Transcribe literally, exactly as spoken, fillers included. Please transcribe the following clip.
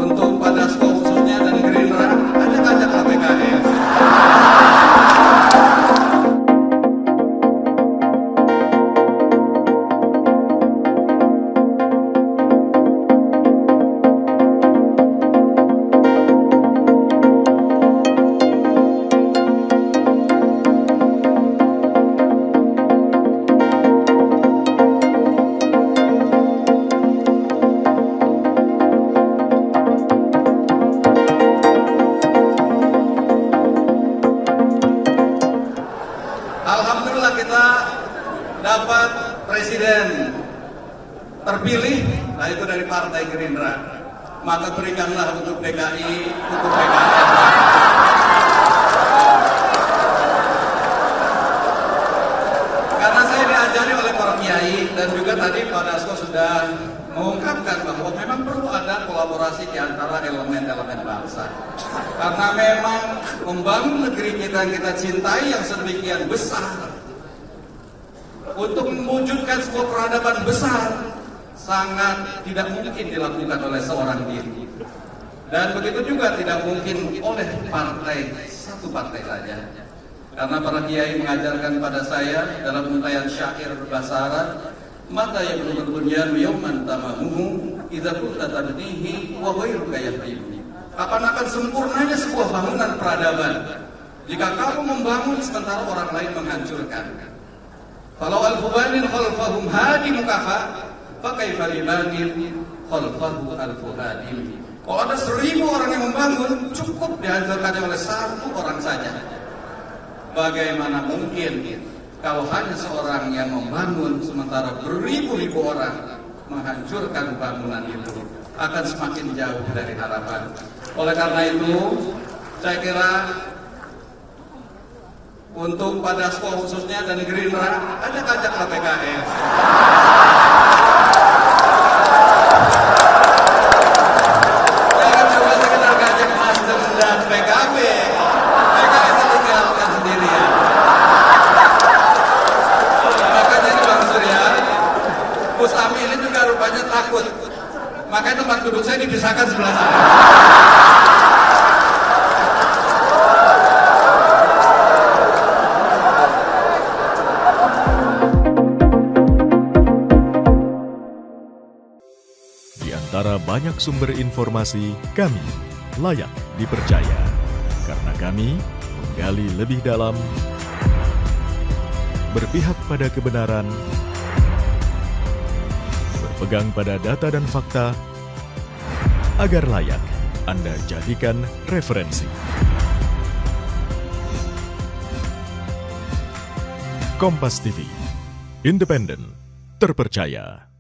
untuk pada skop khususnya dan Gerindra, ajak-ajaklah P K S. Alhamdulillah kita dapat presiden terpilih, nah itu dari Partai Gerindra. Maka berikanlah untuk D K I, untuk P K S. Karena saya diajari oleh para kiai dan juga tadi Pak Dasko sudah mengungkapkan bahwa memang perlu ada kolaborasi di antara elemen-elemen bangsa. Karena memang membangun negeri kita yang kita cintai yang sedemikian besar, untuk mewujudkan sebuah peradaban besar, sangat tidak mungkin dilakukan oleh seorang diri. Dan begitu juga tidak mungkin oleh partai, satu partai saja. Karena para kiai mengajarkan pada saya dalam untayan syair bahasa Arab, mata yang belum bunyan yauman tamamuhu idza kunta tabnihi wa ghairuka yahdihi. Kapan akan sempurnanya sebuah bangunan peradaban jika kamu membangun sementara orang lain menghancurkan? Kalau al-fubanin khalfahum hadi mukafa fa kaifa libanin khalfahu al-fuhadim. Kalau ada seribu orang yang membangun, cukup dihancurkan oleh satu orang saja. Bagaimana mungkin kalau hanya seorang yang membangun sementara beribu-ribu orang menghancurkan bangunan itu? Akan semakin jauh dari harapan. Oleh karena itu, saya kira untuk pada skop khususnya dan Gerindra, ajak-ajaklah P K S. Jangan coba sekedar ngajak Nasdem dan P K B. P K S tinggalkan sendirian. Makanya ini Bang Surya, Gus Ami ini juga rupanya takut. Makanya tempat duduk saya dipisahkan sebelah sana. Di antara banyak sumber informasi, kami layak dipercaya. Karena kami menggali lebih dalam, berpihak pada kebenaran, berpegang pada data dan fakta, agar layak Anda jadikan referensi. Kompas T V, independen, terpercaya.